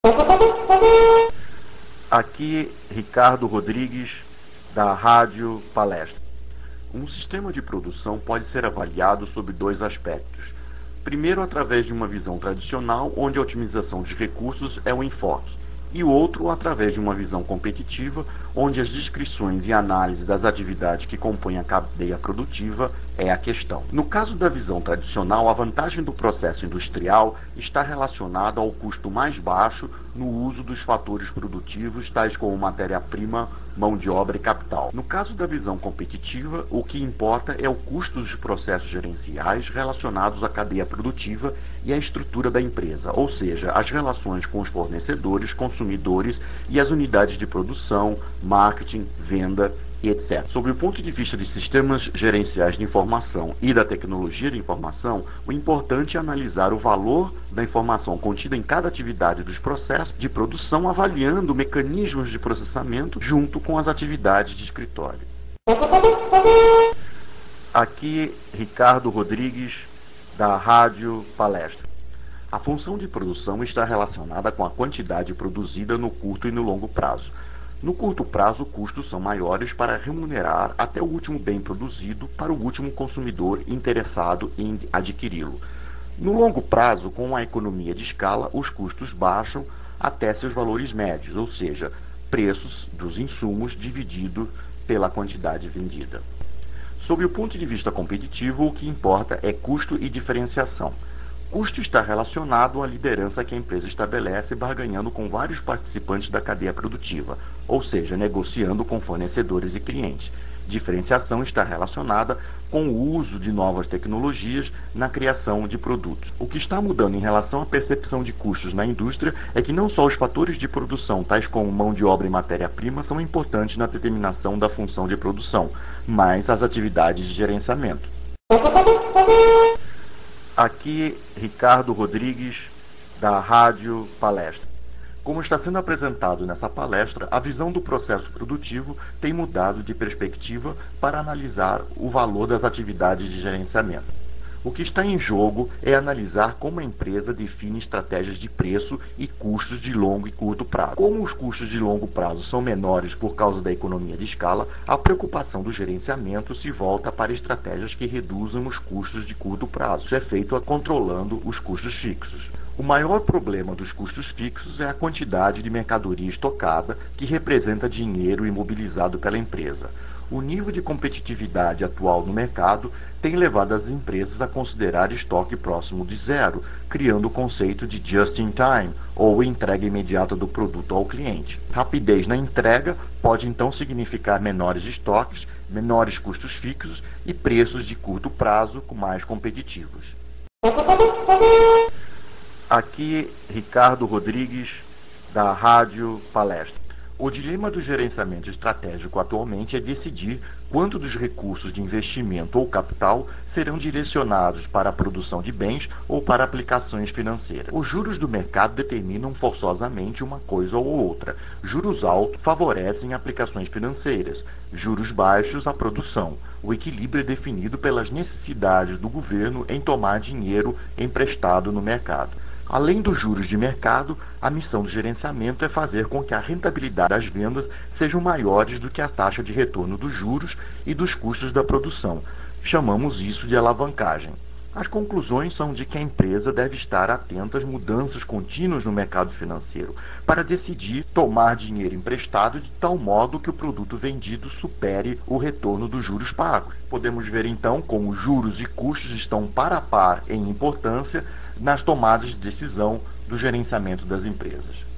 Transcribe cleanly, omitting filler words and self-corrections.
Aqui, Ricardo Rodrigues, da Rádio Palestra. Um sistema de produção pode ser avaliado sob dois aspectos. Primeiro, através de uma visão tradicional, onde a otimização dos recursos é o enfoque, e o outro, através de uma visão competitiva, onde as descrições e análise das atividades que compõem a cadeia produtiva é a questão. No caso da visão tradicional, a vantagem do processo industrial está relacionada ao custo mais baixo no uso dos fatores produtivos, tais como matéria-prima, mão de obra e capital. No caso da visão competitiva, o que importa é o custo dos processos gerenciais relacionados à cadeia produtiva e à estrutura da empresa, ou seja, as relações com os fornecedores, consumidores e as unidades de produção, marketing, venda e etc. Sob o ponto de vista de sistemas gerenciais de informação e da tecnologia de informação, o importante é analisar o valor da informação contida em cada atividade dos processos de produção, avaliando mecanismos de processamento junto com as atividades de escritório. Aqui, Ricardo Rodrigues, da Rádio Palestra. A função de produção está relacionada com a quantidade produzida no curto e no longo prazo. No curto prazo, custos são maiores para remunerar até o último bem produzido para o último consumidor interessado em adquiri-lo. No longo prazo, com a economia de escala, os custos baixam até seus valores médios, ou seja, preços dos insumos dividido pela quantidade vendida. Sob o ponto de vista competitivo, o que importa é custo e diferenciação. Custo está relacionado à liderança que a empresa estabelece barganhando com vários participantes da cadeia produtiva, ou seja, negociando com fornecedores e clientes. Diferenciação está relacionada com o uso de novas tecnologias na criação de produtos. O que está mudando em relação à percepção de custos na indústria é que não só os fatores de produção, tais como mão de obra e matéria-prima, são importantes na determinação da função de produção, mas as atividades de gerenciamento. Aqui, Ricardo Rodrigues, da Rádio Palestra. Como está sendo apresentado nessa palestra, a visão do processo produtivo tem mudado de perspectiva para analisar o valor das atividades de gerenciamento. O que está em jogo é analisar como a empresa define estratégias de preço e custos de longo e curto prazo. Como os custos de longo prazo são menores por causa da economia de escala, a preocupação do gerenciamento se volta para estratégias que reduzam os custos de curto prazo. Isso é feito controlando os custos fixos. O maior problema dos custos fixos é a quantidade de mercadoria estocada, que representa dinheiro imobilizado pela empresa. O nível de competitividade atual no mercado tem levado as empresas a considerar estoque próximo de zero, criando o conceito de just-in-time, ou entrega imediata do produto ao cliente. Rapidez na entrega pode então significar menores estoques, menores custos fixos e preços de curto prazo mais competitivos. Aqui, Ricardo Rodrigues, da Rádio Palestra. O dilema do gerenciamento estratégico atualmente é decidir quanto dos recursos de investimento ou capital serão direcionados para a produção de bens ou para aplicações financeiras. Os juros do mercado determinam forçosamente uma coisa ou outra. Juros altos favorecem aplicações financeiras, juros baixos a produção. O equilíbrio é definido pelas necessidades do governo em tomar dinheiro emprestado no mercado. Além dos juros de mercado, a missão do gerenciamento é fazer com que a rentabilidade das vendas sejam maiores do que a taxa de retorno dos juros e dos custos da produção. Chamamos isso de alavancagem. As conclusões são de que a empresa deve estar atenta às mudanças contínuas no mercado financeiro para decidir tomar dinheiro emprestado de tal modo que o produto vendido supere o retorno dos juros pagos. Podemos ver então como juros e custos estão par a par em importância nas tomadas de decisão do gerenciamento das empresas.